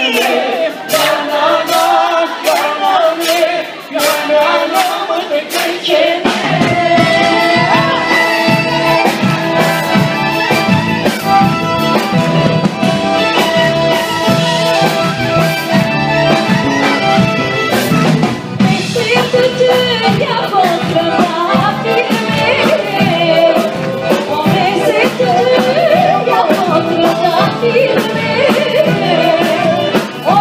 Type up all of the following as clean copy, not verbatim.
Firme,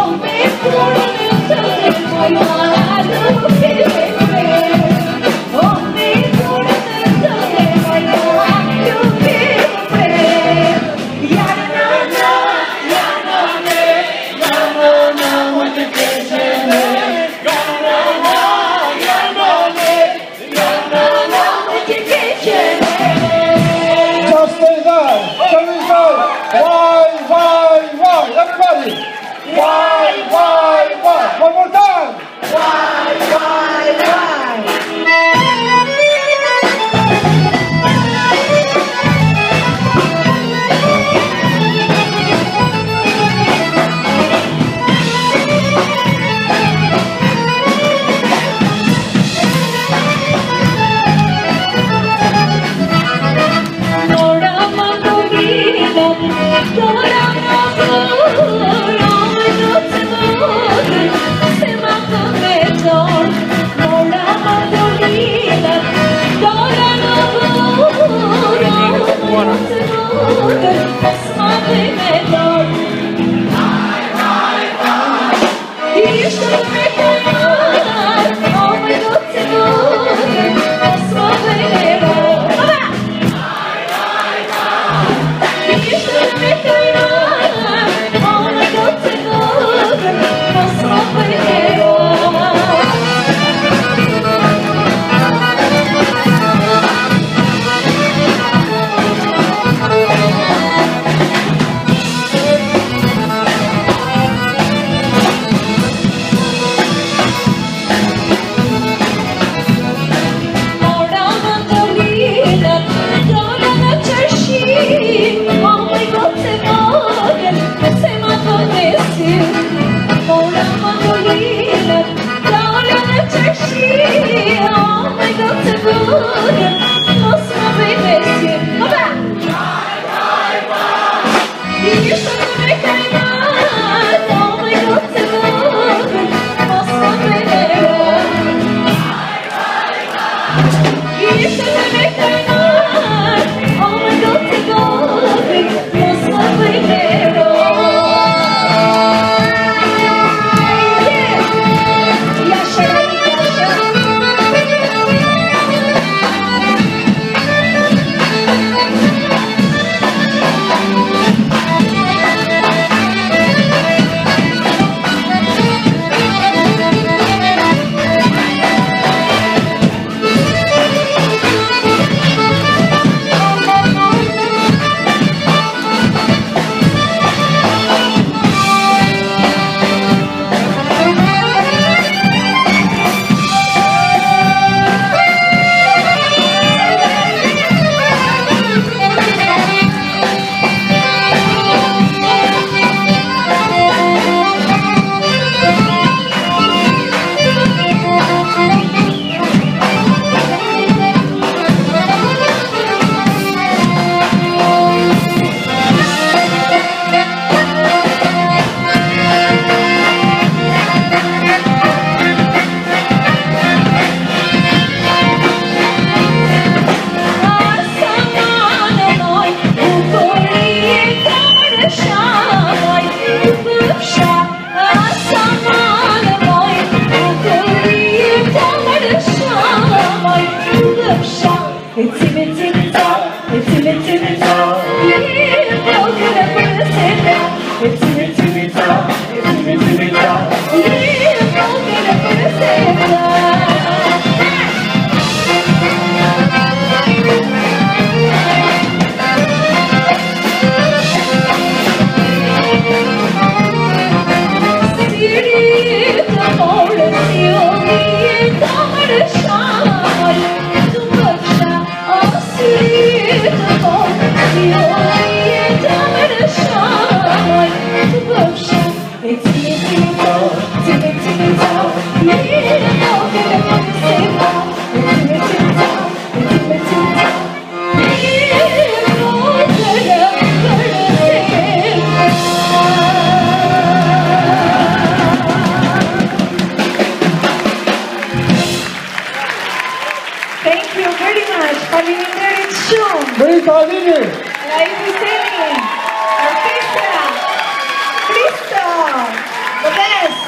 Paolini. Ladies singing. Orchestra. Cristo. The best.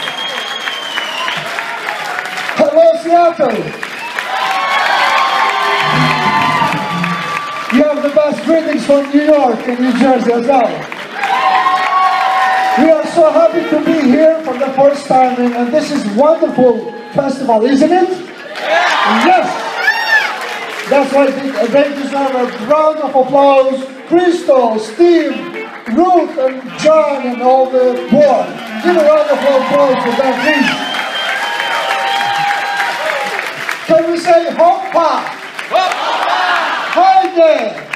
Hello, Seattle. You have the best greetings from New York and New Jersey as well. We are so happy to be here for the first time, and this is wonderful festival, isn't it? Yes. That's why they deserve a round of applause. Crystal, Steve, Ruth, and John, and all the board. Give a round of applause for them, please. Can we say hoppa? Hoppa! Hi there!